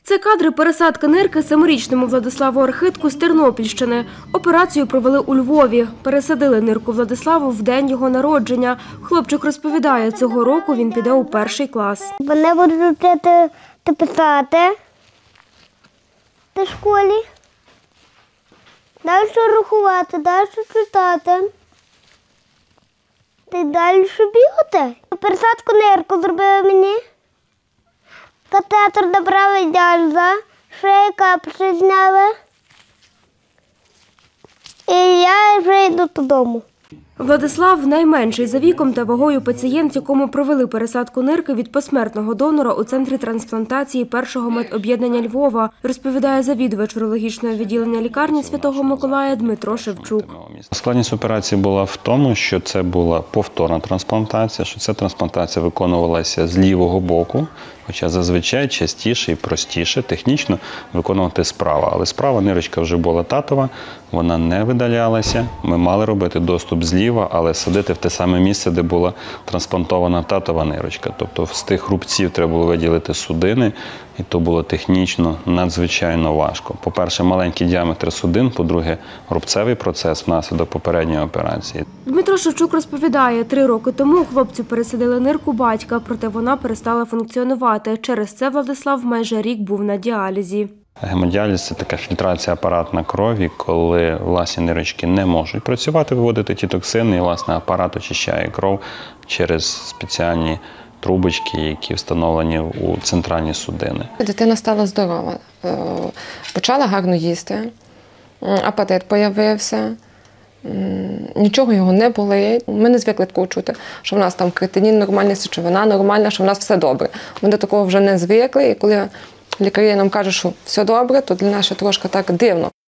Це кадри пересадки нирки 7-річному Владиславу Архитку з Тернопільщини. Операцію провели у Львові. Пересадили нирку Владиславу в день його народження. Хлопчик розповідає, цього року він піде у 1-й клас. Мене будуть вчити писати в школі, далі рахувати, далі читати, та й далі бігати. Пересадку нирку зробили мені. Катетер добрали діаліза, шею капці зняли, і я вже йду додому. Владислав – найменший за віком та вагою пацієнт, якому провели пересадку нирки від посмертного донора у Центрі трансплантації першого медоб'єднання Львова, розповідає завідувач урологічного відділення лікарні Святого Миколая Дмитро Шевчук. Складність операції була в тому, що це була повторна трансплантація, що ця трансплантація виконувалася з лівого боку, хоча зазвичай частіше і простіше технічно виконувати справа. Але справа нирочка вже була татова, вона не видалялася. Ми мали робити доступ зліва, але садити в те саме місце, де була трансплантована татова нирочка. Тобто з тих рубців треба було виділити судини, і то було технічно надзвичайно важко. По-перше, маленький діаметр судин, по-друге, рубцевий процес внаслідок попередньої операції. Дмитро Шевчук розповідає, 3 роки тому хлопцю пересадили нирку батька, проте вона перестала функціонувати. Через це Владислав майже рік був на діалізі. Гемодіаліз – це така фільтрація апаратна крові, коли власні нирочки не можуть працювати, виводити ті токсини, і власне апарат очищає кров через спеціальні трубочки, які встановлені у центральні судини. Дитина стала здорова, почала гарно їсти, апетит з'явився, нічого його не болить. Ми не звикли такого чути, що в нас там креатинін нормальний, сечовина нормальна, що в нас все добре. Ми до такого вже не звикли, і коли лікарі нам кажуть, що все добре, то для нас ще трошки так дивно.